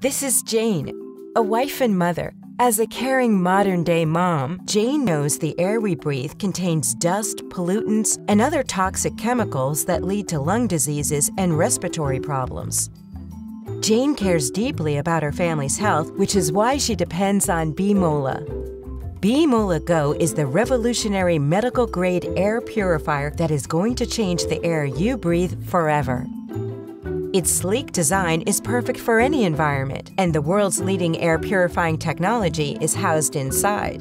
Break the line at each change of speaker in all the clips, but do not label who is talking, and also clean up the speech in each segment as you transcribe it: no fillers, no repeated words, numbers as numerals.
This is Jane, a wife and mother. As a caring modern-day mom, Jane knows the air we breathe contains dust, pollutants, and other toxic chemicals that lead to lung diseases and respiratory problems. Jane cares deeply about her family's health, which is why she depends on B-Mola. B-Mola Go is the revolutionary medical-grade air purifier that is going to change the air you breathe forever. Its sleek design is perfect for any environment, and the world's leading air purifying technology is housed inside.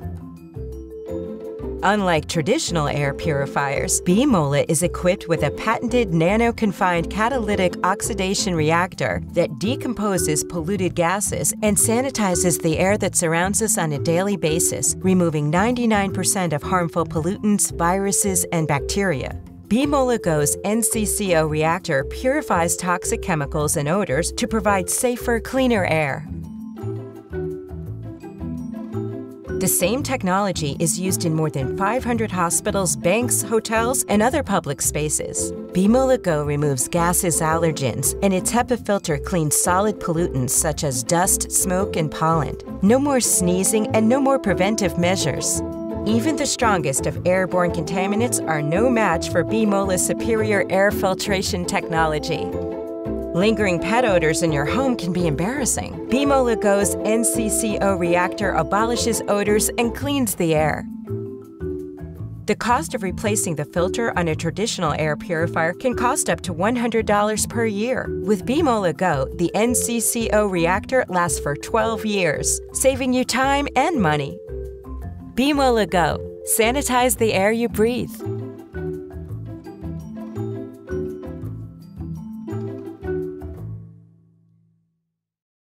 Unlike traditional air purifiers, B-Mola is equipped with a patented nano-confined catalytic oxidation reactor that decomposes polluted gases and sanitizes the air that surrounds us on a daily basis, removing 99% of harmful pollutants, viruses, and bacteria. B-Mola Go's NCCO reactor purifies toxic chemicals and odors to provide safer, cleaner air. The same technology is used in more than 500 hospitals, banks, hotels, and other public spaces. B-Mola Go removes gases, allergens, and its HEPA filter cleans solid pollutants such as dust, smoke, and pollen. No more sneezing and no more preventive measures. Even the strongest of airborne contaminants are no match for B-Mola's superior air filtration technology. Lingering pet odors in your home can be embarrassing. B-Mola Go's NCCO reactor abolishes odors and cleans the air. The cost of replacing the filter on a traditional air purifier can cost up to $100 per year. With B-Mola Go, the NCCO reactor lasts for 12 years, saving you time and money. B-Mola Go. Sanitize the air you breathe.